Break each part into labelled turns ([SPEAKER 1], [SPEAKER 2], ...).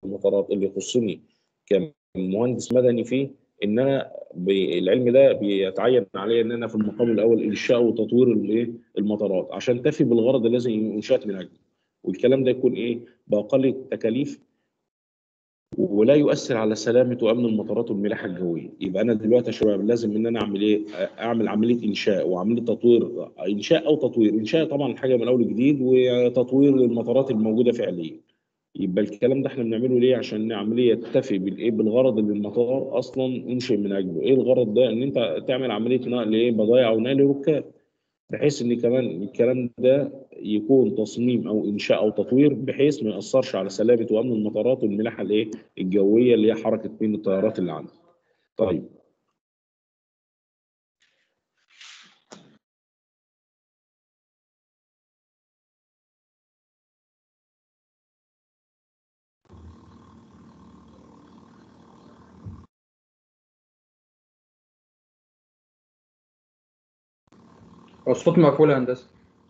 [SPEAKER 1] المطارات اللي يخصني كمهندس مدني فيه، ان انا العلم ده بيتعين عليا ان انا في المقام الاول انشاء وتطوير المطارات عشان تفي بالغرض الذي انشات من اجله، والكلام ده يكون باقل التكاليف ولا يؤثر على سلامه وامن المطارات والملاحه الجويه. يبقى انا دلوقتي يا شباب لازم ان انا اعمل اعمل عمليه انشاء وعمليه تطوير، انشاء او تطوير. انشاء طبعا حاجه من اول وجديد، وتطوير للمطارات الموجوده فعليا. يبقى الكلام ده احنا بنعمله ليه؟ عشان عمليه تفي بالغرض اللي المطار اصلا انشئ من اجله. ايه الغرض ده؟ ان انت تعمل عمليه نقل بضائع او نقل ركاب، بحيث ان كمان الكلام ده يكون تصميم او انشاء او تطوير بحيث ما ياثرش على سلامه وامن المطارات والملاحه الجويه اللي هي حركه بين الطيارات اللي عندك. طيب
[SPEAKER 2] الصوت مقفول يا هندسه.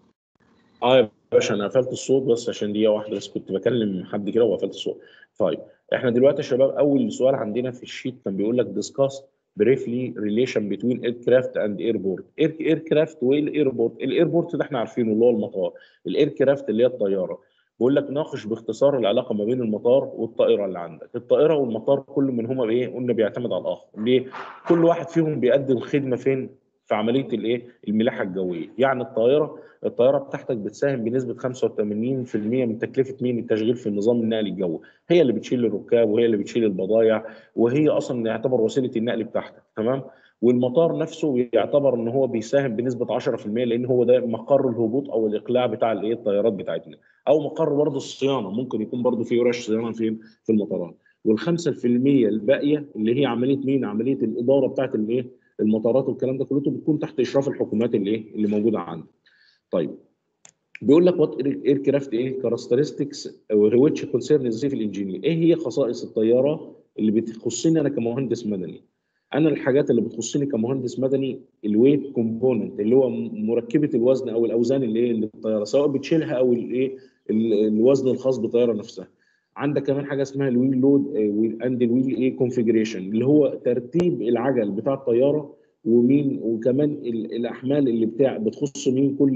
[SPEAKER 1] يا باشا انا قفلت الصوت بس عشان دقيقه واحده، بس كنت بكلم حد كده وقفلت الصوت. طيب احنا دلوقتي يا شباب اول سؤال عندنا في الشيت كان بيقول لك discuss briefly relation between aircraft and airport. aircraft والايربورت. الايربورت ده احنا عارفينه اللي هو المطار، الايركرافت اللي هي الطياره. بيقول لك ناقش باختصار العلاقه ما بين المطار والطائره اللي عندك. الطائره والمطار كل منهما قلنا بيعتمد على الاخر. ليه؟ كل واحد فيهم بيقدم خدمه فين؟ في عمليه الملاحه الجويه. يعني الطياره بتاعتك بتساهم بنسبه 85% من تكلفه التشغيل في النظام النقلي الجوي. هي اللي بتشيل الركاب وهي اللي بتشيل البضائع، وهي اصلا يعتبر وسيله النقل بتاعتك. تمام. والمطار نفسه يعتبر ان هو بيساهم بنسبه 10%، لان هو ده مقر الهبوط او الاقلاع بتاع الطيارات بتاعتنا، او مقر برضه الصيانه. ممكن يكون برضه في ورش صيانه في المطارات. وال5% الباقيه اللي هي عمليه الاداره بتاعت المطارات والكلام ده كله بتكون تحت اشراف الحكومات اللي موجوده عندك. طيب بيقول لك وات اير كرافت كاركترستكس ويتش كونسيرن سيفل انجينير. ايه هي خصائص الطياره اللي بتخصني انا كمهندس مدني؟ انا الحاجات اللي بتخصني كمهندس مدني الويت كومبوننت اللي هو مركبه الوزن او الاوزان اللي الطياره سواء بتشيلها او الوزن الخاص بالطياره نفسها. عندك كمان حاجه اسمها الويل لود اند الويل كونفيجريشن اللي هو ترتيب العجل بتاع الطياره، وكمان الاحمال اللي بتخص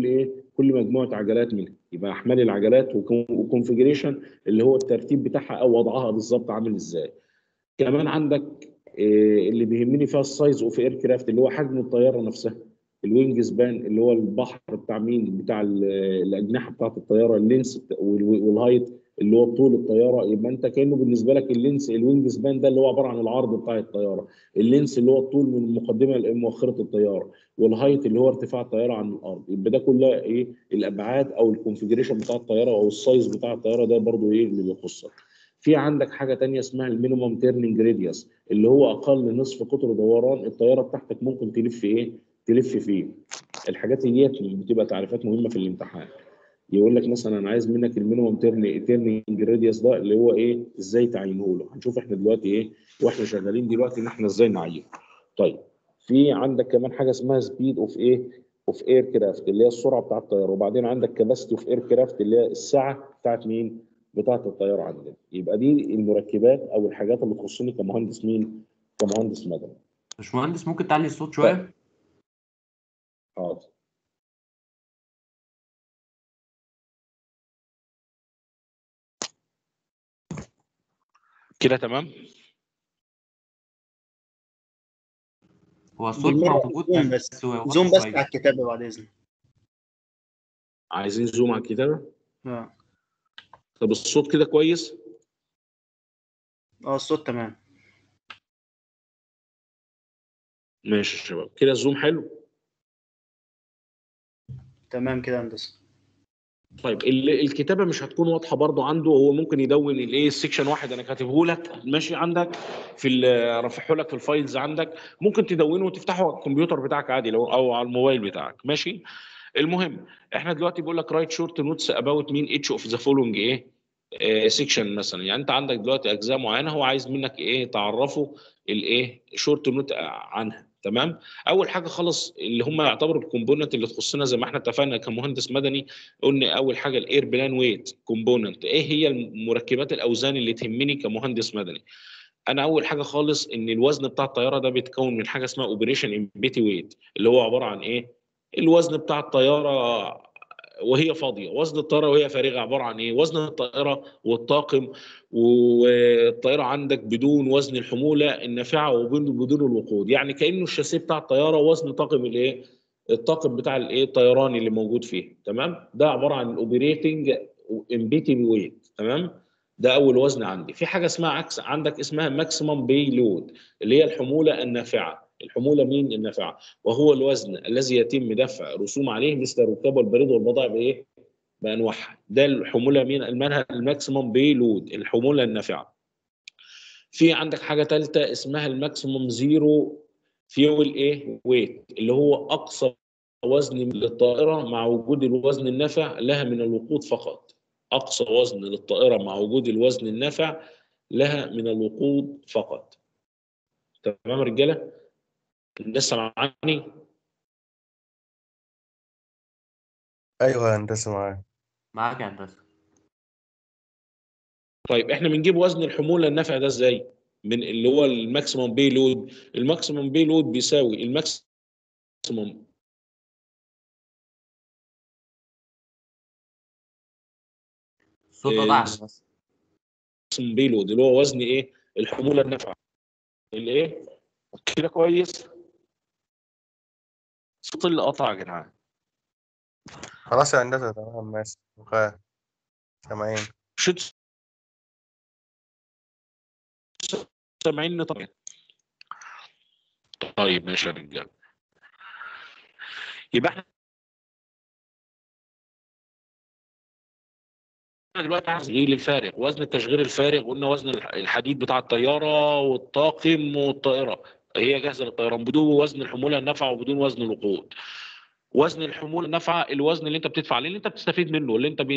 [SPEAKER 1] كل مجموعه عجلات منها. يبقى احمال العجلات وكونفيجريشن اللي هو الترتيب بتاعها او وضعها بالظبط عامل ازاي. كمان عندك اللي بيهمني فيها السايز اوف اير كرافت اللي هو حجم الطياره نفسها. الوينج سبان اللي هو البحر بتاع الاجنحه بتاعت الطياره. اللينس والهايت اللي هو طول الطياره. يبقى انت كانه بالنسبه لك الوينج سبان ده اللي هو عباره عن العرض بتاع الطياره. اللينس اللي هو الطول من المقدمه لمؤخره الطياره. والهايت اللي هو ارتفاع الطياره عن الارض. يبقى ده كلها الابعاد او الكونفيجريشن بتاع الطياره او السايز بتاع الطياره ده برضو اللي بيخصك. في عندك حاجه ثانيه اسمها المينيمم تيرنينج راديوس اللي هو اقل نصف قطر دوران الطياره بتاعتك ممكن تلف فيه. الحاجات دي بتبقى تعريفات مهمه في الامتحان. يقول لك مثلا انا عايز منك المينيمم تيرنينج راديوس ده اللي هو ازاي تعينه له. هنشوف احنا دلوقتي واحنا شغالين دلوقتي ان احنا ازاي نعينه. طيب في عندك كمان حاجه اسمها سبيد اوف اير كرافت اللي هي السرعه بتاعت الطياره. وبعدين عندك كاباسيتي اوف اير كرافت اللي هي السعه بتاعت بتاعت الطياره عندنا. يبقى دي المركبات او الحاجات اللي تخصني كمهندس مدني.
[SPEAKER 2] باشمهندس ممكن تعلي الصوت شويه؟
[SPEAKER 1] حاضر. كده تمام.
[SPEAKER 2] هو الصوت موجود
[SPEAKER 3] بس زوم بس على الكتابه بعد اذنك.
[SPEAKER 1] عايزين زوم على الكتابه؟ طب الصوت كده كويس؟
[SPEAKER 3] الصوت تمام.
[SPEAKER 1] ماشي يا شباب كده الزوم حلو.
[SPEAKER 3] تمام كده هندسه.
[SPEAKER 1] طيب الكتابه مش هتكون واضحه برضو عنده. هو ممكن يدون السكشن واحد انا كاتبه لك ماشي عندك رافعه لك في الفايلز عندك. ممكن تدونه وتفتحه على الكمبيوتر بتاعك عادي او على الموبايل بتاعك ماشي. المهم احنا دلوقتي بيقول لك رايت شورت نوتس اباوت اتش اوف ذا فولوينج سيكشن مثلا. يعني انت عندك دلوقتي اجزاء معينه هو عايز منك تعرفه شورت نوت عنها. تمام. اول حاجه خالص اللي هم يعتبروا الكومبوننت اللي تخصنا زي ما احنا اتفقنا كمهندس مدني، قلنا اول حاجه الاير بلان ويت كومبوننت. ايه هي المركبات الاوزان اللي تهمني كمهندس مدني؟ انا اول حاجه خالص ان الوزن بتاع الطياره ده بيتكون من حاجه اسمها اوبريشن امبيتي ويت، اللي هو عباره عن ايه؟ الوزن بتاع الطياره وهي فاضيه، وزن الطائره وهي فارغه عباره عن ايه؟ وزن الطائره والطاقم، والطائره عندك بدون وزن الحموله النافعه وبدون الوقود، يعني كانه الشاسيه بتاع الطياره وزن طاقم الايه؟ الطاقم بتاع الايه؟ الطيراني اللي موجود فيه. تمام. ده عباره عن الاوبريتنج امبيتي ويت. تمام. ده اول وزن عندي. في حاجه اسمها عكس عندك اسمها ماكسيمم بي لود، اللي هي الحموله النافعه. الحموله مين النافعه؟ وهو الوزن الذي يتم دفع رسوم عليه مثل الركاب والبريد والبضائع بايه؟ بانواعها. ده الحموله مين المنها الماكسيمم بي لود، الحموله النافعه. في عندك حاجه ثالثه اسمها الماكسيمم زيرو فيول ايه ويت، اللي هو اقصى وزن للطائره مع وجود الوزن النافع لها من الوقود فقط. اقصى وزن للطائره مع وجود الوزن النافع لها من الوقود فقط. تمام يا رجاله؟ لسه معاني؟
[SPEAKER 4] ايوه يا هندسه معاك.
[SPEAKER 2] معاك يا هندسه.
[SPEAKER 1] طيب احنا بنجيب وزن الحموله النافع ده ازاي؟ من اللي هو الماكسيمم بي لود. الماكسيمم بي لود بيساوي الماكسيمم
[SPEAKER 2] الصوت قطع يا هندسه.
[SPEAKER 1] بي لود اللي هو وزن ايه؟ الحموله النافعه. الايه؟ كده كويس؟ الصوت اللي قطع يا جدعان.
[SPEAKER 4] خلاص يا هندسه تمام ماشي وخير. سامعين.
[SPEAKER 1] مش انتوا سامعيني طبعا؟ طيب ماشي يا رجاله. يبقى احنا دلوقتي عايز تشغيل الفارغ. وزن التشغيل الفارغ قلنا وزن الحديد بتاع الطياره والطاقم والطائره، هي جاهزه للطيران بدون وزن الحموله النافعه وبدون وزن الوقود. وزن الحموله النافعه الوزن اللي انت بتدفع عليه، اللي انت بتستفيد منه، اللي انت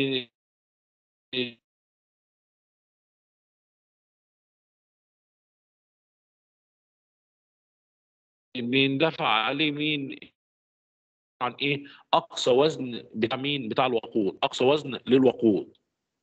[SPEAKER 1] بيندفع عليه مين؟ عن ايه؟ اقصى وزن بتاع مين؟ بتاع الوقود، اقصى وزن للوقود.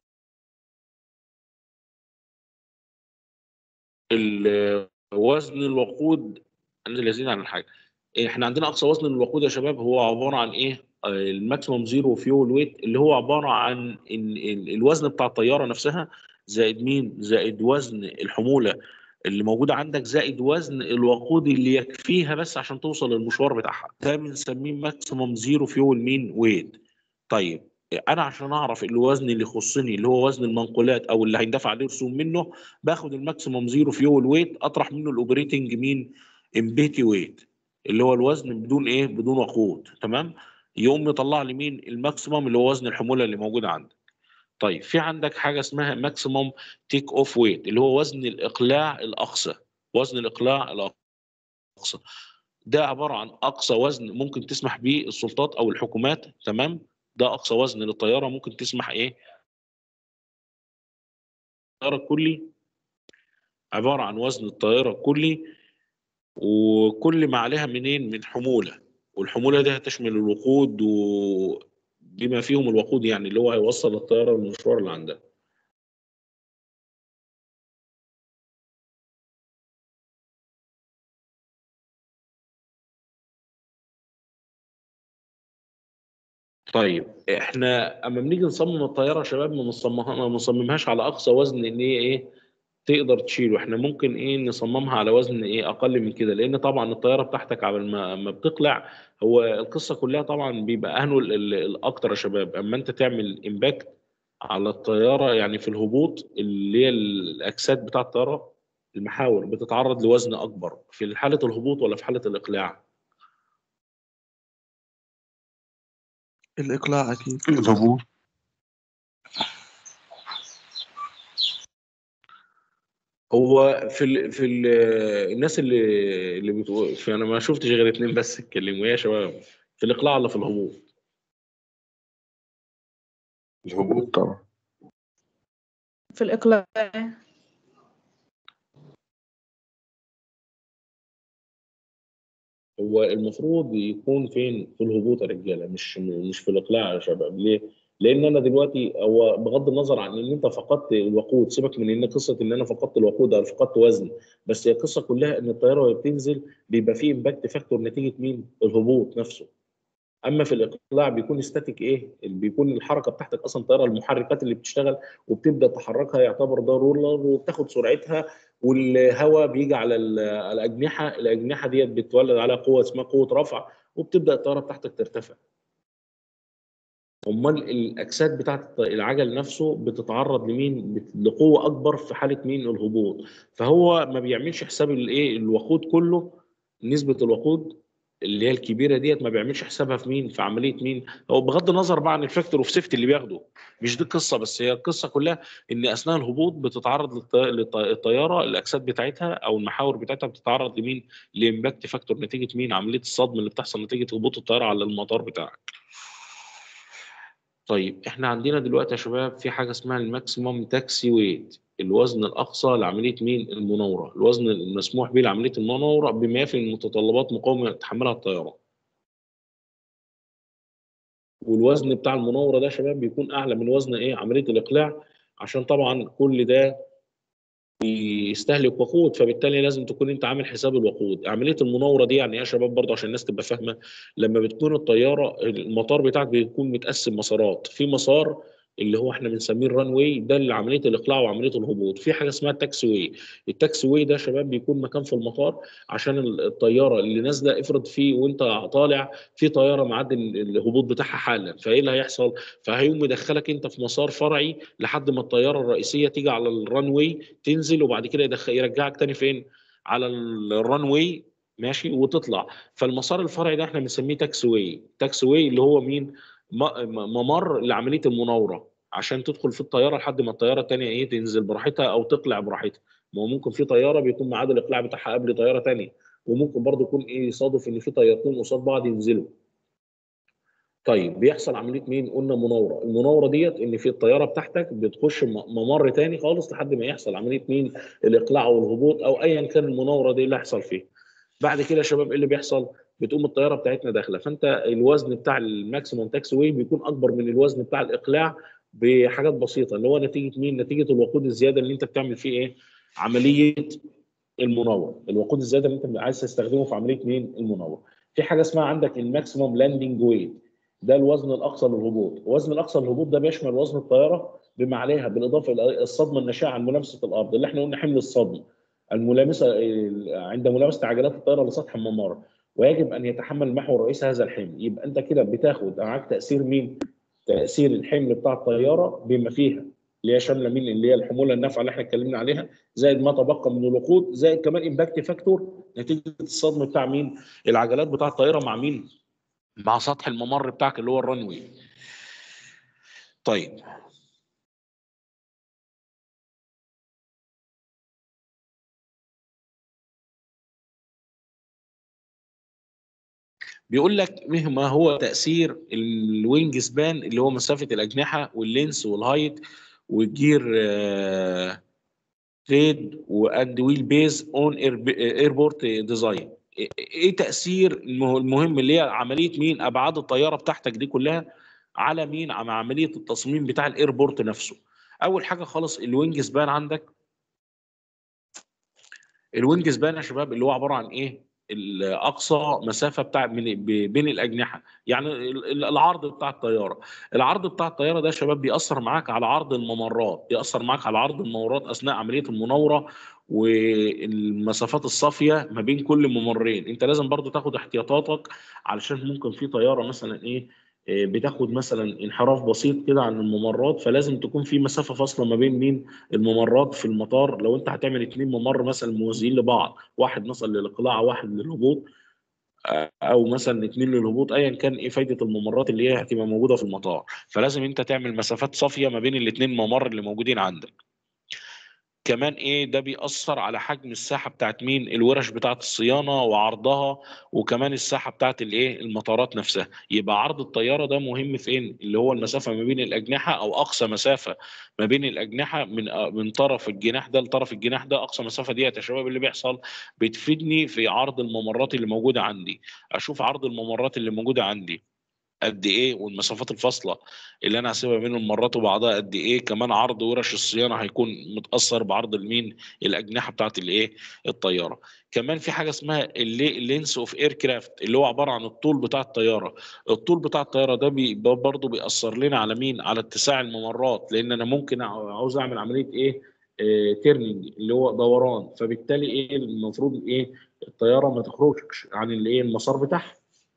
[SPEAKER 1] وزن الوقود الذين عن الحاجه. احنا عندنا اقصى وزن للوقود يا شباب هو عباره عن ايه؟ الماكسيموم زيرو فيول ويت، اللي هو عباره عن الوزن بتاع الطياره نفسها زائد مين؟ زائد وزن الحموله اللي موجوده عندك زائد وزن الوقود اللي يكفيها بس عشان توصل للمشوار بتاعها. ده بنسميه ماكسيموم زيرو فيول مين ويت. طيب انا عشان اعرف الوزن اللي يخصني اللي هو وزن المنقولات او اللي هيندفع عليه رسوم منه، باخد الماكسيموم زيرو فيول ويت اطرح منه الاوبريتنج مين؟ امبيتي ويت، اللي هو الوزن بدون ايه؟ بدون وقود. تمام. يقوم يطلع لي مين؟ الماكسيمم اللي هو وزن الحموله اللي موجوده عندك. طيب في عندك حاجه اسمها ماكسيمم تيك اوف ويت، اللي هو وزن الاقلاع الاقصى. وزن الاقلاع الاقصى ده عباره عن اقصى وزن ممكن تسمح به السلطات او الحكومات. تمام. ده اقصى وزن للطياره ممكن تسمح ايه؟ الطياره الكلي عباره عن وزن الطياره الكلي وكل ما عليها منين؟ من حموله. والحموله دي هتشمل الوقود وبما فيهم الوقود، يعني اللي هو هيوصل الطياره للمشوار اللي عندها. طيب احنا اما بنيجي نصمم الطياره يا شباب ما بنصممهاش على اقصى وزن ان هي ايه؟ تقدر تشيله. احنا ممكن ايه؟ نصممها على وزن ايه؟ اقل من كده، لان طبعا الطياره بتاعتك على ما بتقلع، هو القصه كلها طبعا بيبقى اهنه الاكتر يا شباب اما انت تعمل امباكت على الطياره، يعني في الهبوط اللي هي الاجساد بتاع الطياره المحاور بتتعرض لوزن اكبر في حاله الهبوط ولا في حاله الاقلاع؟
[SPEAKER 5] الإقلاع أكيد.
[SPEAKER 1] الهبوط. هو الناس اللي بتقول انا ما شفتش غير اتنين بس اتكلموا يا شباب، في الاقلاع ولا في الهبوط؟
[SPEAKER 5] الهبوط طبعا.
[SPEAKER 6] في الإقلاع.
[SPEAKER 1] هو المفروض يكون فين؟ في الهبوط يا رجاله، مش في الاقلاع يا شباب. ليه؟ لان انا دلوقتي هو بغض النظر عن ان انت فقدت الوقود، سيبك من ان قصه ان انا فقدت الوقود او فقدت وزن، بس هي القصه كلها ان الطياره وهي بتنزل بيبقى فيه امباكت فاكتور نتيجه مين؟ الهبوط نفسه. اما في الاقلاع بيكون استاتيك، ايه بيكون الحركه بتاعتك اصلا طياره، المحركات اللي بتشتغل وبتبدا تحركها يعتبر ده رولر وبتاخد سرعتها، والهواء بيجي على الاجنحه، الاجنحه ديت بتولد عليها قوه اسمها قوه رفع، وبتبدا الطياره بتاعتك ترتفع. امال الاجساد بتاعت العجل نفسه بتتعرض لمين؟ لقوه اكبر في حاله مين؟ الهبوط. فهو ما بيعملش حساب الايه؟ الوقود كله، نسبه الوقود اللي هي الكبيره ديت ما بيعملش حسابها في مين؟ في عمليه مين؟ هو بغض النظر بقى عن الفاكتور اوف سيفتي اللي بياخده، مش دي القصه، بس هي القصه كلها ان اثناء الهبوط بتتعرض للطياره، الاجساد بتاعتها او المحاور بتاعتها بتتعرض لمين؟ لامباكت فاكتور نتيجه مين؟ عمليه الصدمه اللي بتحصل نتيجه هبوط الطياره على المطار بتاعك. طيب احنا عندنا دلوقتي يا شباب في حاجه اسمها الماكسيموم تاكسي ويت، الوزن الاقصى لعمليه مين؟ المناوره، الوزن المسموح به لعمليه المناوره بما يفي المتطلبات مقاومه تحملها الطياره. والوزن بتاع المناوره ده يا شباب بيكون اعلى من وزن ايه؟ عمليه الاقلاع، عشان طبعا كل ده بيستهلك وقود، فبالتالي لازم تكون انت عامل حساب الوقود. عمليه المناوره دي يعني ايه يا شباب برضه عشان الناس تبقى فاهمه؟ لما بتكون الطياره المطار بتاعك بيكون متقسم مسارات، في مسار اللي هو احنا بنسميه الران واي، ده اللي عمليه الاقلاع وعمليه الهبوط. في حاجه اسمها التاكسي واي، التاكسي واي ده يا شباب بيكون مكان في المطار عشان الطياره اللي نازله، افرض في وانت طالع في طياره معدي الهبوط بتاعها حالا، فايه اللي هيحصل؟ فهيقوم مدخلك انت في مسار فرعي لحد ما الطياره الرئيسيه تيجي على الران واي، تنزل وبعد كده يرجعك تاني فين؟ على الران واي، ماشي، وتطلع. فالمسار الفرعي ده احنا بنسميه تاكس واي، تاكس واي اللي هو مين؟ ممر لعمليه المناوره عشان تدخل في الطياره لحد ما الطياره الثانيه ايه؟ تنزل براحتها او تقلع براحتها. ما هو ممكن في طياره بيكون ميعاد الاقلاع بتاعها قبل طياره ثانيه، وممكن برضه يكون ايه؟ يصادف ان في طيارتين قصاد بعض ينزلوا. طيب بيحصل عمليه مين؟ قلنا مناوره. المناوره ديت ان في الطياره بتاعتك بتخش ممر تاني خالص لحد ما يحصل عمليه مين؟ الاقلاع والهبوط او ايا كان المناوره دي اللي هيحصل فيها. بعد كده يا شباب ايه اللي بيحصل؟ بتقوم الطياره بتاعتنا داخله، فانت الوزن بتاع الماكسيموم تاكس واي بيكون اكبر من الوزن بتاع الاقلاع بحاجات بسيطه، اللي هو نتيجه مين؟ نتيجه الوقود الزياده اللي انت بتعمل فيه ايه؟ عمليه المناوره. الوقود الزياده اللي انت عايز تستخدمه في عمليه مين؟ المناوره. في حاجه اسمها عندك الماكسيموم لاندنج ويت، ده الوزن الاقصى للهبوط. الوزن الاقصى للهبوط ده بيشمل وزن الطياره بما عليها بالاضافه الى الصدمه الناشئه عن ملامسه الارض، اللي احنا قلنا حمل الصدمه الملامسه عند ملامسه عجلات الطياره لسطح الممر، ويجب ان يتحمل المحور الرئيسي هذا الحمل. يبقى انت كده بتاخد معاك تاثير مين؟ تاثير الحمل بتاع الطياره بما فيها اللي هي شامله مين؟ اللي هي الحموله النافعه اللي احنا اتكلمنا عليها، زائد ما تبقى من الوقود، زائد كمان امباكت فاكتور نتيجه الصدمه بتاع مين؟ العجلات بتاع الطياره مع مين؟ مع سطح الممر بتاعك اللي هو الرنوي. طيب بيقول لك ما هو تاثير الوينج سبان اللي هو مسافه الاجنحه واللينس والهايت والجير تريد واند ويل بيز اون ايربورت ديزاين. ايه تاثير المهم اللي هي عمليه مين؟ ابعاد الطياره بتاعتك دي كلها على مين؟ على عمليه التصميم بتاع الايربورت نفسه. اول حاجه خالص الوينج سبان عندك، الوينج سبان يا شباب اللي هو عباره عن ايه؟ الاقصى مسافه بتاع بين الاجنحه، يعني العرض بتاع الطياره. العرض بتاع الطياره ده يا شباب بيأثر معاك على عرض الممرات، بيأثر معاك على عرض الممرات اثناء عمليه المناوره، والمسافات الصافيه ما بين كل ممرين. انت لازم برضو تاخد احتياطاتك علشان ممكن في طياره مثلا ايه؟ بتاخد مثلا انحراف بسيط كده عن الممرات، فلازم تكون في مسافه فاصله ما بين مين؟ الممرات في المطار. لو انت هتعمل 2 ممر مثلا موازيين لبعض، واحد مثلا للاقلاع واحد للهبوط، او مثلا 2 للهبوط، ايا كان ايه فايده الممرات اللي هي هتبقى موجوده في المطار، فلازم انت تعمل مسافات صافيه ما بين ال2 ممر اللي موجودين عندك. كمان ايه ده بيأثر على حجم الساحه بتاعت مين الورش بتاعت الصيانه وعرضها، وكمان الساحه بتاعت الايه المطارات نفسها. يبقى عرض الطياره ده مهم فين؟ اللي هو المسافه ما بين الاجنحه او اقصى مسافه ما بين الاجنحه من طرف الجناح ده لطرف الجناح ده. اقصى مسافه ديت يا شباب اللي بيحصل بتفيدني في عرض الممرات اللي موجوده عندي. اشوف عرض الممرات اللي موجوده عندي قد ايه، والمسافات الفاصله اللي انا هسيبها بين الممرات وبعضها قد ايه. كمان عرض ورش الصيانه هيكون متاثر بعرض المين الاجنحه بتاعت الايه الطياره. كمان في حاجه اسمها اللينس اوف اير كرافت اللي هو عباره عن الطول بتاع الطياره. الطول بتاع الطياره ده برضه بيأثر لنا على مين على اتساع الممرات، لان انا ممكن عاوز اعمل عمليه ايه تيرنينج اللي هو دوران، فبالتالي ايه المفروض ايه الطياره ما تخرجش عن الايه المسار بتاعها.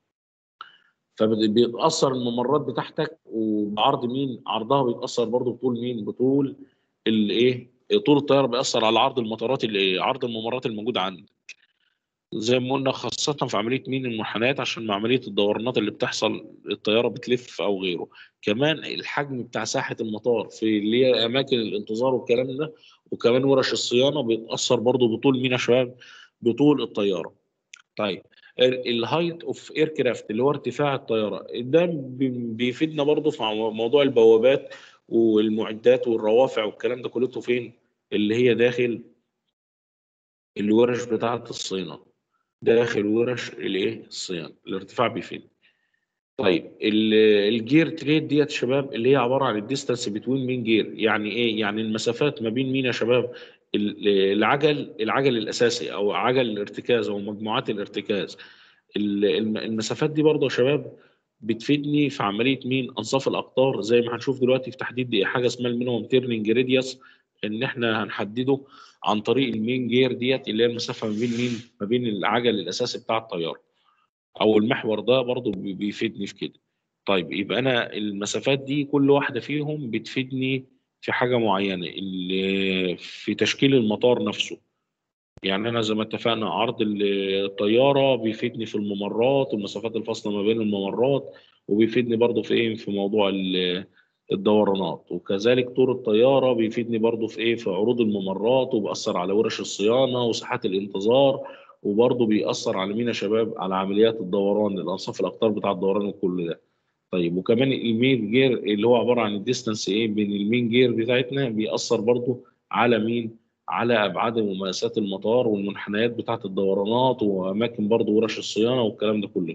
[SPEAKER 1] فبيتاثر الممرات بتاعتك وبعرض مين عرضها بيتاثر برضو بطول مين بطول الايه طول الطياره بيأثر على عرض المطارات اللي عرض الممرات الموجوده عندك زي ما قلنا، خاصه في عمليه مين المنحنيات عشان مع عمليه الدورانات اللي بتحصل الطياره بتلف او غيره. كمان الحجم بتاع ساحه المطار في اللي هي اماكن الانتظار والكلام ده، وكمان ورش الصيانه بيتاثر برضو بطول مين يا شباب بطول الطياره. طيب الهايت اوف اير كرافت اللي هو ارتفاع الطياره ده بيفيدنا برضه في موضوع البوابات والمعدات والروافع والكلام ده كله فين اللي هي داخل الورش بتاعه الصيانه، داخل ورش الايه الصيانه الارتفاع بيفيد. طيب الجير تريد ديت شباب اللي هي عباره عن الديستانس بتوين مين جير. يعني ايه؟ يعني المسافات ما بين مين يا شباب العجل الاساسي او عجل الارتكاز او مجموعات الارتكاز. المسافات دي برضه يا شباب بتفيدني في عمليه مين انصاف الاقطار، زي ما هنشوف دلوقتي في تحديد حاجه اسمها المينيمم تيرنينج راديوس، ان احنا هنحدده عن طريق المين جير ديت اللي هي المسافه ما بين مين ما بين العجل الاساسي بتاع الطياره او المحور ده برضو بيفيدني في كده. طيب يبقى انا المسافات دي كل واحده فيهم بتفيدني في حاجه معينه اللي في تشكيل المطار نفسه. يعني انا زي ما اتفقنا عرض الطياره بيفيدني في الممرات والمسافات الفاصله ما بين الممرات، وبيفيدني برضو في ايه في موضوع الدورانات، وكذلك طور الطياره بيفيدني برضو في ايه في عروض الممرات، وبيأثر على ورش الصيانه وساحات الانتظار، وبرضه بيأثر على مين يا شباب على عمليات الدوران الانصاف الاقطار بتاع الدوران وكل ده. طيب وكمان المين جير اللي هو عباره عن الديستانس ايه بين المين جير بتاعتنا بيأثر برضه على مين على ابعاد ومقاسات المطار والمنحنيات بتاعه الدورانات واماكن برضه ورش الصيانه والكلام ده كله.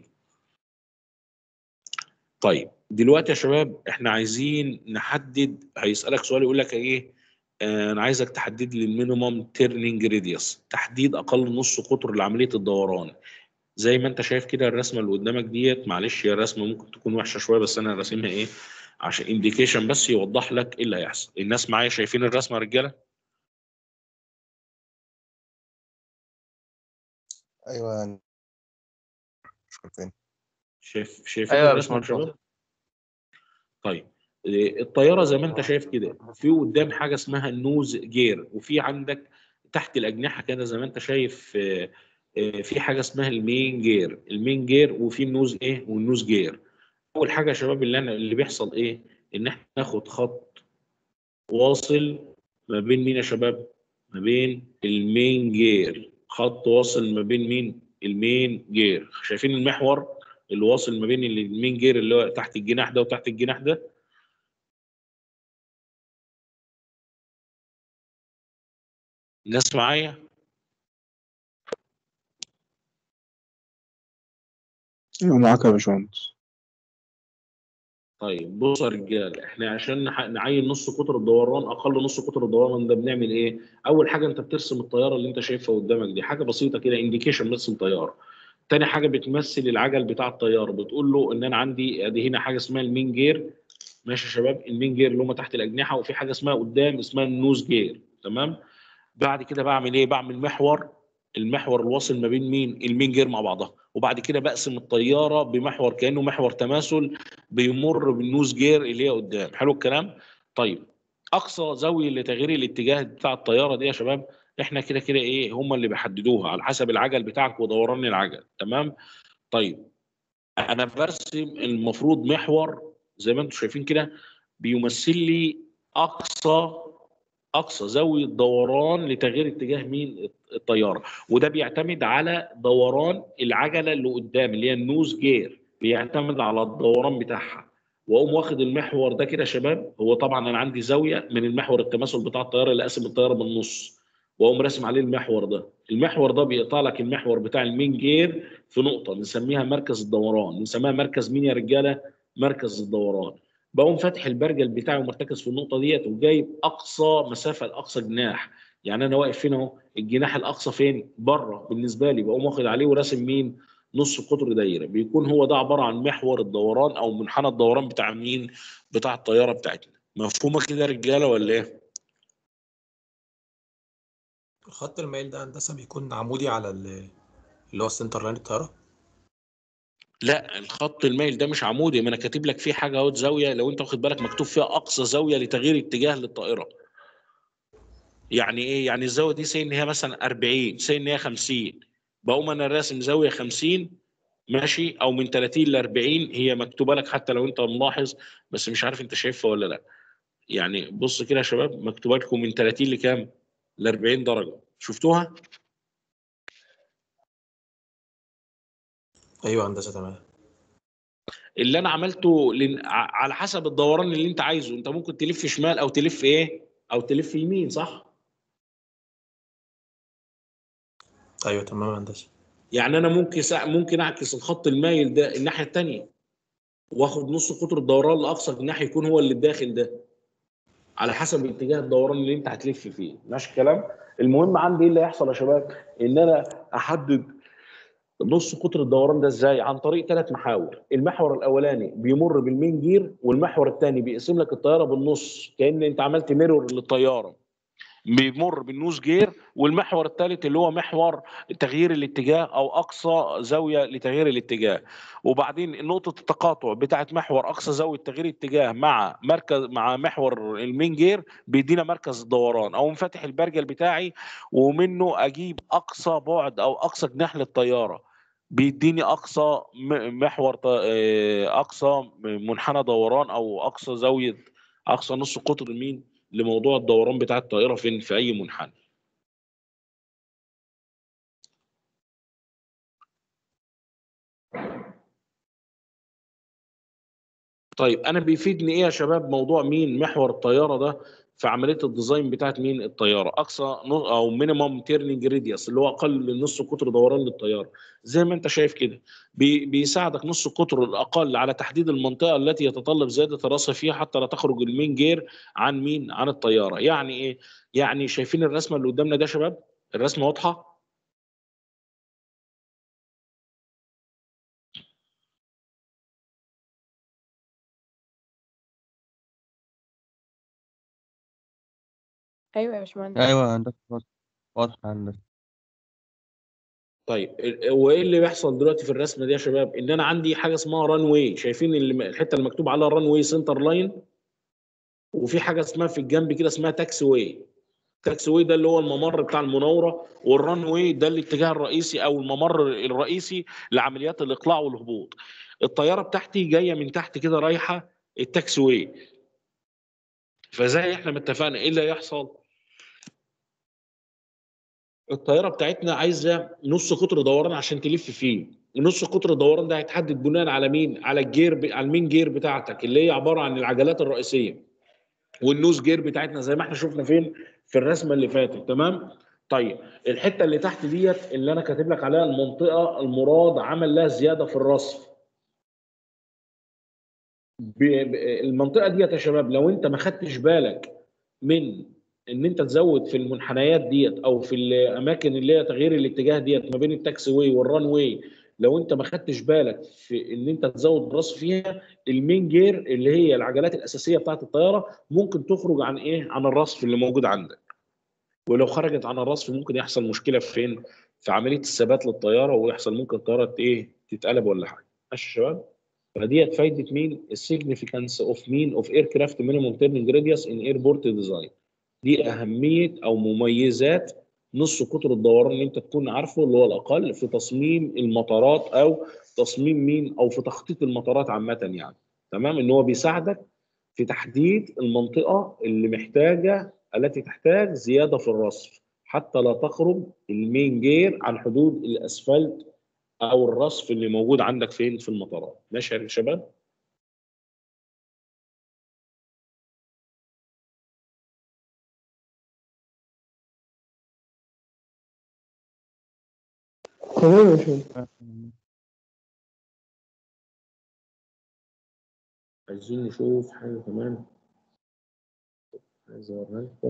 [SPEAKER 1] طيب دلوقتي يا شباب احنا عايزين نحدد، هيسألك سؤال يقول لك ايه انا عايزك تحدد لي المينيمم تيرنينج راديوس، تحديد اقل نص قطر لعمليه الدوران. زي ما انت شايف كده الرسمه اللي قدامك ديت، معلش هي الرسمه ممكن تكون وحشه شويه بس انا راسمها ايه عشان انديكيشن بس يوضح لك ايه اللي هيحصل. الناس معايا شايفين الرسمه يا رجاله؟
[SPEAKER 4] ايوه فين؟
[SPEAKER 1] شايفين
[SPEAKER 2] ايوه يا
[SPEAKER 1] الرسمه يا
[SPEAKER 2] باشمهندس.
[SPEAKER 1] شباب؟ طيب الطياره زي ما انت شايف كده في قدام حاجه اسمها النوز جير، وفي عندك تحت الاجنحه كده زي ما انت شايف في حاجه اسمها المين جير. المين جير وفي النوز ايه والنوز جير. اول حاجه يا شباب اللي بيحصل ايه ان احنا ناخد خط واصل ما بين مين يا شباب ما بين المين جير، خط واصل ما بين مين المين جير. شايفين المحور اللي واصل ما بين المين جير اللي هو تحت الجناح ده وتحت الجناح ده؟ الناس معايا؟
[SPEAKER 5] معاك يا باشمهندس.
[SPEAKER 1] طيب بص يا رجال احنا عشان نعين نص قطر الدوران اقل نص قطر الدوران ده بنعمل ايه؟ اول حاجه انت بترسم الطياره اللي انت شايفها قدامك دي، حاجه بسيطه كده انديكيشن بس الطياره. تاني حاجه بتمثل العجل بتاع الطياره، بتقول له ان انا عندي ادي هنا حاجه اسمها المين جير. ماشي يا شباب المين جير اللي هم تحت الاجنحه، وفي حاجه اسمها قدام اسمها النوز جير. تمام. بعد كده بعمل ايه؟ بعمل محور، المحور الواصل ما بين مين المين جير مع بعضها، وبعد كده بقسم الطياره بمحور كانه محور تماثل بيمر بالنوز جير اللي هي قدام. حلو الكلام. طيب اقصى زاويه لتغيير الاتجاه بتاع الطياره دي يا شباب احنا كده كده ايه هم اللي بيحددوها على حسب العجل بتاعك ودوران العجل. تمام. طيب انا برسم المفروض محور زي ما انتم شايفين كده بيمثل لي اقصى اقصى زاويه دوران لتغيير اتجاه مين الطياره، وده بيعتمد على دوران العجله اللي قدام اللي هي النوز جير، بيعتمد على الدوران بتاعها. واقوم واخد المحور ده كده يا شباب، هو طبعا انا عندي زاويه من المحور التماثل بتاع الطياره اللي قاسم الطياره بالنص، واقوم راسم عليه المحور ده. المحور ده بيقطع لك المحور بتاع المين جير في نقطه بنسميها مركز الدوران، بنسميها مركز مين يا رجاله؟ مركز الدوران. بقوم فاتح البرجل بتاعي ومرتكز في النقطه ديت، وجايب اقصى مسافه لاقصى جناح. يعني انا واقف فين اهو، الجناح الاقصى فين؟ بره بالنسبه لي. بقوم واخد عليه وراسم مين؟ نص قطر دايره، بيكون هو ده عباره عن محور الدوران او منحنى الدوران بتاع مين؟ بتاع الطياره بتاعتنا. مفهومه كده يا رجاله ولا ايه؟
[SPEAKER 7] الخط المائل ده هندسة بيكون عمودي على اللي هو السنتر لاين الطيارة؟
[SPEAKER 1] لا، الخط المايل ده مش عمودي، ما انا كاتب لك فيه حاجه اهوت زاويه، لو انت واخد بالك مكتوب فيها اقصى زاويه لتغيير اتجاه للطائره. يعني ايه؟ يعني الزاويه دي سي ان هي مثلا 40، سي ان هي 50، بقوم انا راسم زاويه 50 ماشي، او من 30 ل 40 هي مكتوبه لك حتى لو انت ملاحظ، بس مش عارف انت شايفها ولا لا. يعني بص كده يا شباب، مكتوبه لكم من 30 لكام؟ ل 40 درجه، شفتوها؟
[SPEAKER 7] ايوه هندسة تمام.
[SPEAKER 1] اللي انا عملته على حسب الدوران اللي انت عايزه، انت ممكن تلف شمال او تلف ايه، او تلف يمين، صح؟
[SPEAKER 7] ايوه تمام هندسة.
[SPEAKER 1] يعني انا ممكن اعكس الخط المايل ده الناحيه الثانيه، واخد نص قطر الدوران لاقصى جناح يكون هو اللي الداخل ده، على حسب اتجاه الدوران اللي انت هتلف فيه. ماشي الكلام؟ المهم عندي ايه اللي هيحصل يا شباب؟ ان انا احدد نص قطر الدوران ده ازاي؟ عن طريق 3 محاور. المحور الاولاني بيمر بالمين جير، والمحور الثاني بيقسم لك الطياره بالنص كأن انت عملت ميرور للطياره، بيمر بالنوز جير. والمحور الثالث اللي هو محور تغيير الاتجاه او اقصى زاويه لتغيير الاتجاه. وبعدين نقطه التقاطع بتاعه محور اقصى زاويه تغيير الاتجاه مع محور المين جير بيدينا مركز الدوران، او منفتح البرجل بتاعي ومنه اجيب اقصى بعد او اقصى جناح للطياره، بيديني اقصى اقصى منحنى دوران او اقصى زاويه، اقصى نص قطر مين لموضوع الدوران بتاع الطائره فين؟ في اي منحنى. طيب انا بيفيدني ايه يا شباب موضوع مين محور الطياره ده في عمليه الديزاين بتاعت مين الطياره؟ اقصى او مينيمم تيرنينج ريديوس اللي هو اقل من نص قطر دوران للطياره، زي ما انت شايف كده. بيساعدك نص قطر الاقل على تحديد المنطقه التي يتطلب زياده الرصف فيها حتى لا تخرج المين جير عن مين؟ عن الطياره. يعني ايه؟ يعني شايفين الرسمه اللي قدامنا ده يا شباب؟ الرسمه واضحه؟
[SPEAKER 6] أيوة يا باشمهندس.
[SPEAKER 4] ايوه هندسه واضحه هندسه.
[SPEAKER 1] طيب وايه اللي بيحصل دلوقتي في الرسمه دي يا شباب؟ ان انا عندي حاجه اسمها ران واي، شايفين الحته اللي مكتوب عليها ران واي سنتر لاين، وفي حاجه اسمها في الجنب كده اسمها تاكسي واي. تاكسي واي ده اللي هو الممر بتاع المناوره، والران واي ده الاتجاه الرئيسي او الممر الرئيسي لعمليات الاقلاع والهبوط. الطياره بتاعتي جايه من تحت كده رايحه التاكسي واي، فزي احنا ما اتفقنا ايه اللي هيحصل؟ الطياره بتاعتنا عايزه نص قطر دوران عشان تلف فيه. نص قطر الدوران ده هيتحدد بناء على مين؟ على على المين جير بتاعتك اللي هي عباره عن العجلات الرئيسيه، والنوز جير بتاعتنا زي ما احنا شفنا فين في الرسمه اللي فاتت. تمام؟ طيب الحته اللي تحت ديت اللي انا كاتب لك عليها المنطقه المراد عمل لها زياده في الرصف. المنطقه ديت يا شباب لو انت ما خدتش بالك من ان انت تزود في المنحنيات ديت او في الاماكن اللي هي تغيير الاتجاه ديت ما بين التاكسي واي والران واي، لو انت ما خدتش بالك في ان انت تزود الرصف فيها، المين جير اللي هي العجلات الاساسيه بتاعت الطياره ممكن تخرج عن ايه؟ عن الرصف اللي موجود عندك. ولو خرجت عن الرصف ممكن يحصل مشكله فين؟ في عمليه الثبات للطياره، ويحصل ممكن الطياره ايه؟ تتقلب ولا حاجه. ماشي يا شباب؟ فديت فايده مين؟ السيجنفيكانس اوف مين؟ اوف اير كرافت مينيموم تيرنينج راديوس ان ايربورت ديزاين. دي اهميه او مميزات نص قطر الدوران اللي انت تكون عارفه اللي هو الاقل في تصميم المطارات او تصميم مين؟ او في تخطيط المطارات عامه يعني. تمام؟ ان هو بيساعدك في تحديد المنطقه اللي محتاجه التي تحتاج زياده في الرصف حتى لا تخرج المين جير عن حدود الاسفلت او الرصف اللي موجود عندك فين في المطارات. ماشي يا شباب؟
[SPEAKER 5] تمام يا باشمهندس.
[SPEAKER 1] عايزين نشوف حاجه كمان عايز اوريها لكم.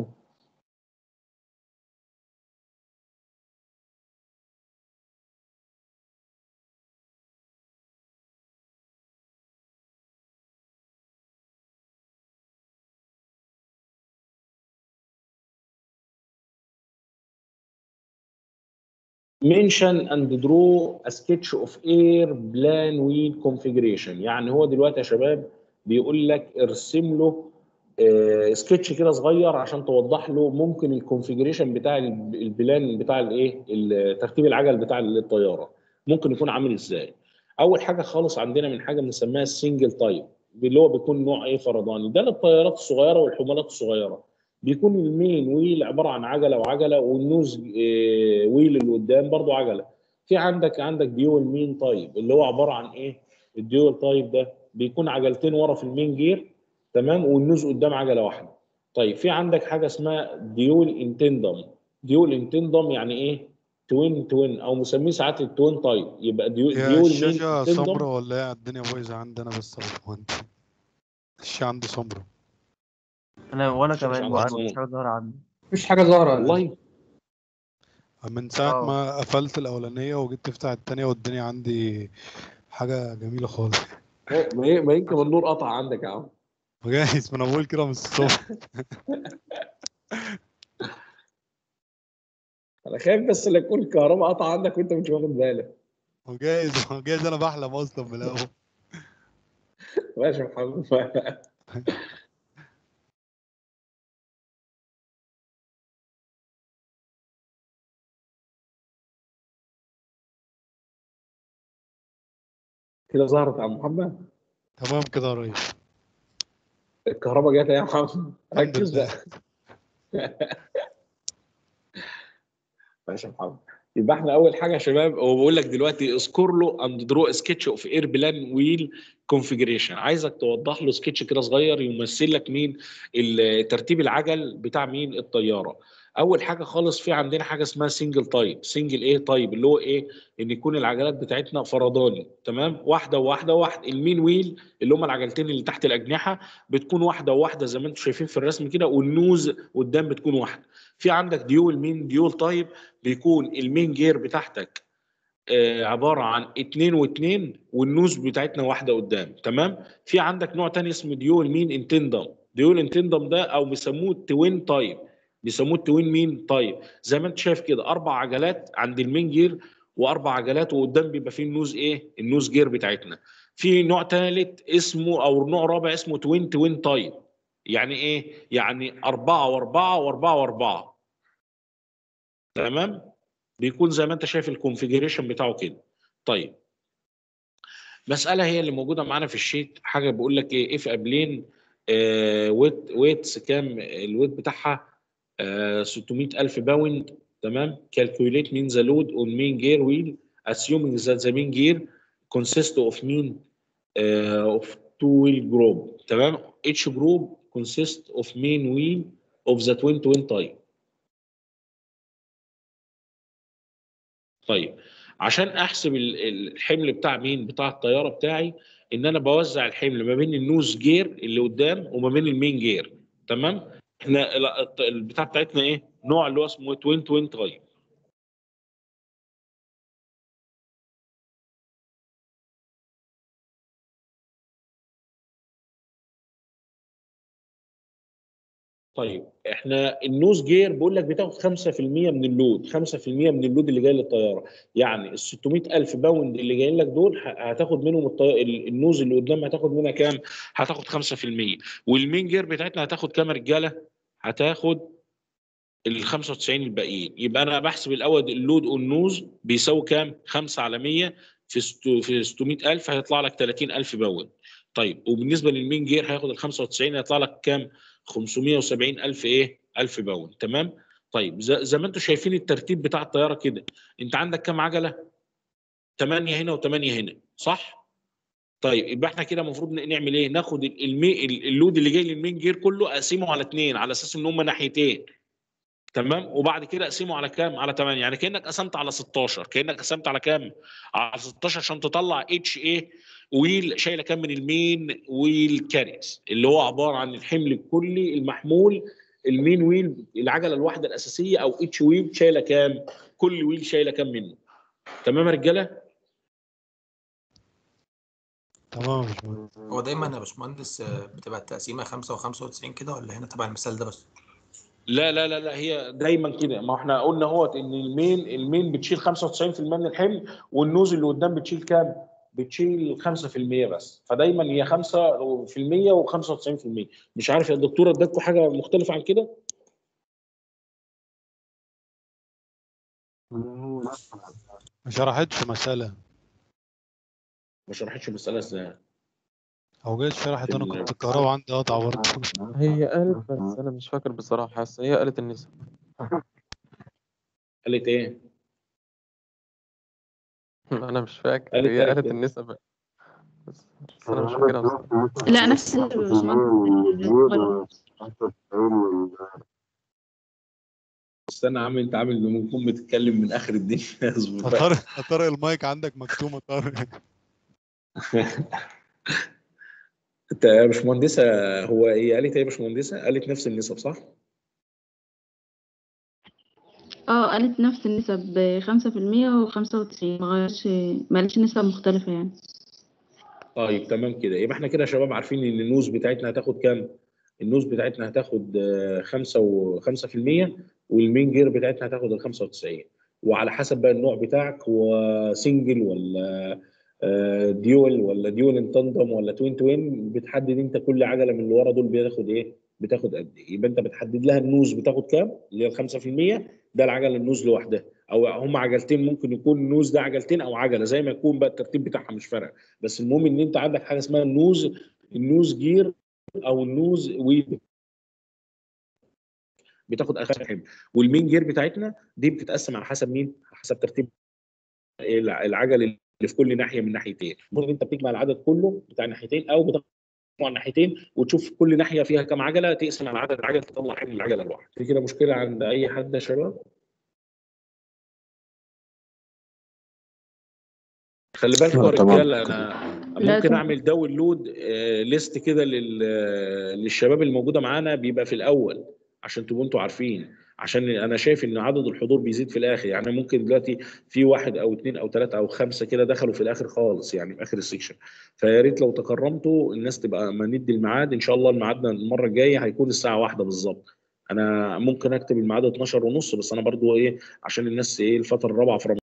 [SPEAKER 1] mention and draw a sketch of air plan wheel configuration. يعني هو دلوقتي يا شباب بيقول لك ارسم له سكتش كده صغير عشان توضح له ممكن الكونفيجريشن بتاع البلان بتاع الايه ترتيب العجل بتاع الطياره ممكن يكون عامل ازاي. اول حاجه خالص عندنا من حاجه بنسميها السنجل تايب اللي هو بيكون نوع ايه فرداني، ده للطيارات الصغيره والحمولات الصغيره. بيكون المين ويل عباره عن عجله وعجله، والنوز ويل اللي قدام برضو عجله. في عندك ديول مين تايب اللي هو عباره عن ايه؟ الديول تايب ده بيكون عجلتين ورا في المين جير، تمام، والنوز قدام عجله واحده. طيب في عندك حاجه اسمها ديول انتندم. ديول انتندم يعني ايه؟ توين او مسميه ساعات التوين تايب. يبقى
[SPEAKER 8] هي
[SPEAKER 1] ديول مين
[SPEAKER 8] الشاشة
[SPEAKER 1] انتندم.
[SPEAKER 8] سمرا ولا ايه؟ الدنيا بايظة عندنا بس يا باشمهندس. الشاشة عندي سمرا.
[SPEAKER 2] وانا
[SPEAKER 1] الشاشة
[SPEAKER 2] كمان
[SPEAKER 1] عندك
[SPEAKER 2] مفيش
[SPEAKER 1] سمرا.
[SPEAKER 2] حاجه ظاهره عندي.
[SPEAKER 9] مفيش حاجة ظاهرة.
[SPEAKER 1] والله
[SPEAKER 8] من ساعة
[SPEAKER 2] اه
[SPEAKER 8] ما قفلت الأولانية وجيت تفتح التانية والدنيا عندي حاجة جميلة خالص.
[SPEAKER 1] ما يمكن النور قطع عندك يا عم.
[SPEAKER 8] جاهز، ما انا بقول كده من الصبح.
[SPEAKER 1] انا خايف بس لا يكون الكهرباء قطع عندك وانت مش واخد بالك.
[SPEAKER 8] وجايز انا بحلم اصلا من الاول.
[SPEAKER 1] ماشي يا محمد. كده ظهرت يا عم محمد.
[SPEAKER 8] تمام كده يا ريس.
[SPEAKER 1] الكهرباء جت يا محمد،
[SPEAKER 8] الحمد
[SPEAKER 1] ركز
[SPEAKER 8] لله.
[SPEAKER 1] بقى. ماشي يا محمد. يبقى احنا اول حاجه يا شباب هو بقول لك دلوقتي اذكر له اند درو سكتش اوف اير بلان ويل كونفيجريشن. عايزك توضح له سكتش كده صغير يمثل لك مين ترتيب العجل بتاع مين الطياره. اول حاجه خالص في عندنا حاجه اسمها سنجل تايب. سنجل ايه تايب اللي هو ايه؟ ان يكون العجلات بتاعتنا فرداني، تمام، واحده وواحده وواحده. المين ويل اللي هم العجلتين اللي تحت الاجنحه بتكون واحده وواحده زي ما انتم شايفين في الرسم كده، والنوز قدام بتكون واحده. في عندك ديول مين ديول تايب بيكون المين جير بتاعتك عباره عن 2 و2 والنوز بتاعتنا واحده قدام، تمام. في عندك نوع تاني اسمه ديول مين انتندم. ديول انتندم ده او بيسموه التوين تايب. بيسموه التوين مين تايب. زي ما انت شايف كده 4 عجلات عند المين جير و4 عجلات، وقدام بيبقى فيه النوز ايه؟ النوز جير بتاعتنا. في نوع ثالث اسمه او نوع رابع اسمه توين تايب. يعني ايه؟ يعني 4 و4 و4 و4، تمام. بيكون زي ما انت شايف الكونفيجريشن بتاعه كده. طيب مساله هي اللي موجوده معانا في الشيت، حاجه بيقول لك ايه؟ اف ابلين ويتس كام الويت بتاعها 600,000 باوند، تمام. كالكوليت مين ذا لود اون مين جير ويل assuming that the main gear consists of mean of two wheel group، تمام. each group consists of main wheel of the twin type. طيب عشان احسب الحمل بتاع مين بتاع الطياره بتاعي، ان انا بوزع الحمل ما بين النوز جير اللي قدام وما بين المين جير، تمام. احنا البتاع بتاعتنا ايه؟ نوع اللي هو اسمه توين تايب. طيب احنا النوز جير بقول لك بتاخد 5% من اللود، 5% من اللود اللي جاي للطياره. يعني ال 600,000 باوند اللي جايين لك دول هتاخد منهم النوز اللي قدام هتاخد منها كام؟ هتاخد 5%. والمين جير بتاعتنا هتاخد كام يا رجاله؟ هتاخد ال 95 الباقيين. يبقى انا بحسب الاول اللود اون نوز بيساوي كام؟ 5 على 100 في 600,000 هيطلع لك 30,000 باوند. طيب وبالنسبه للمين جير هياخد ال 95 هيطلع لك كام؟ 570,000 ايه؟ 1000 باوند. تمام؟ طيب زي ما انتم شايفين الترتيب بتاع الطياره كده، انت عندك كام عجله؟ 8 هنا و8 هنا، صح؟ طيب يبقى احنا كده المفروض نعمل ايه؟ ناخد اللود اللي جاي للمين جير كله اقسمه على 2 على اساس ان هم ناحيتين. تمام؟ وبعد كده اقسمه على كام؟ على 8. يعني كانك قسمت على 16. كانك قسمت على كام؟ على 16 عشان تطلع اتش ايه ويل شايله كام من المين ويل كاريز، اللي هو عباره عن الحمل الكلي المحمول. المين ويل العجله الواحده الاساسيه، او اتش ويل شايله كام؟ كل ويل شايله كام منه. تمام يا رجاله؟
[SPEAKER 8] تمام يا باشمهندس.
[SPEAKER 7] هو دايما يا باشمهندس بتبقى التقسيمه 5 و95 كده، ولا هنا تبع المثال ده بس؟
[SPEAKER 1] لا لا لا لا، هي دايما كده. ما احنا قلنا اهوت ان المين بتشيل 95% من الحمل، والنوز اللي قدام بتشيل كام؟ بتشيل 5% بس. فدايما هي 5% و95%. مش عارف يا دكتوره ادتكم حاجه مختلفه عن كده؟
[SPEAKER 8] ما شرحتش مسألة،
[SPEAKER 1] ما شرحتش المساله ازاي؟
[SPEAKER 8] أو جيت شرحت أنا
[SPEAKER 1] في
[SPEAKER 8] كنت الكهرباء عندي قطع برضه.
[SPEAKER 4] هي قالت بس أنا مش فاكر بصراحة، بس هي قالت النسب.
[SPEAKER 1] قالت ايه؟
[SPEAKER 4] أنا مش فاكر،
[SPEAKER 1] قالت
[SPEAKER 4] هي قالت
[SPEAKER 1] إيه؟
[SPEAKER 4] النسب بس أنا مش فاكرها بصراحة.
[SPEAKER 9] لا نفس يا باشمهندس.
[SPEAKER 1] استنى يا عم، انت عامل منكم بتتكلم من اخر الدنيا. اصبر بقى.
[SPEAKER 8] طارق المايك عندك مكتوم يا طارق.
[SPEAKER 1] انت يا باشمهندسه، هو ايه قالت ايه يا باشمهندسه؟ قالت نفس النسب صح؟
[SPEAKER 9] قالت نفس النسب 5% و95، مالش نسب مختلفة يعني.
[SPEAKER 1] طيب تمام كده. يبقى احنا كده يا شباب عارفين ان النوز بتاعتنا هتاخد كام؟ النوز بتاعتنا هتاخد 5%، والمين جير بتاعتنا هتاخد ال 95. وعلى حسب بقى النوع بتاعك، هو سنجل ولا ديول، ولا ديول ان تندم، ولا توين توين، بتحدد انت كل عجله من اللي ورا دول بتاخد ايه؟ بتاخد قد ايه؟ يبقى انت بتحدد لها النوز بتاخد كام، اللي هي ال 5%. ده العجله النوز لوحدها، او هم عجلتين، ممكن يكون النوز ده عجلتين او عجله، زي ما يكون بقى الترتيب بتاعها مش فارقه. بس المهم ان انت عندك حاجه اسمها النوز جير او النوز ويل، بتاخد اخر حمل. والمين جير بتاعتنا دي بتتقسم على حسب مين؟ على حسب ترتيب العجل اللي في كل ناحيه من ناحيتين. المفروض انت بتجمع العدد كله بتاع الناحيتين، او بتجمع الناحيتين وتشوف كل ناحيه فيها كام عجله، تقسم على عدد العجل تطلع حمل العجله الواحده. في كده مشكله عند اي حد يا شباب؟ خلي بالكم يا رجاله، انا ممكن اعمل داونلود ليست كده للشباب الموجوده معانا، بيبقى في الاول عشان تبقوا انتوا عارفين. عشان انا شايف ان عدد الحضور بيزيد في الاخر. يعني ممكن دلوقتي في 1 أو 2 أو 3 أو 5 كده دخلوا في الاخر خالص، يعني في اخر السكشن. فيا ريت لو تكرمتوا الناس تبقى ما ندي الميعاد. ان شاء الله الميعادنا المره الجايه هيكون الساعه 1 بالظبط. انا ممكن اكتب الميعاد 12 ونص، بس انا برضو ايه، عشان الناس ايه الفتره الرابعه في رمضان